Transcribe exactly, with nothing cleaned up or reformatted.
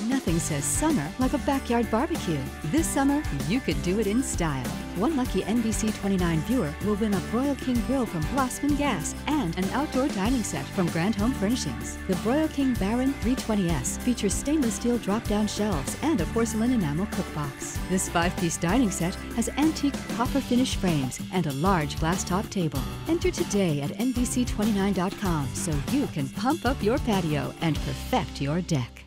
Nothing says summer like a backyard barbecue. This summer, you could do it in style. One lucky N B C twenty-nine viewer will win a Broil King grill from Blossman Gas and an outdoor dining set from Grand Home Furnishings. The Broil King Baron three twenty S features stainless steel drop-down shelves and a porcelain enamel cookbox. This five-piece dining set has antique copper finish frames and a large glass top table. Enter today at N B C twenty-nine dot com so you can pump up your patio and perfect your deck.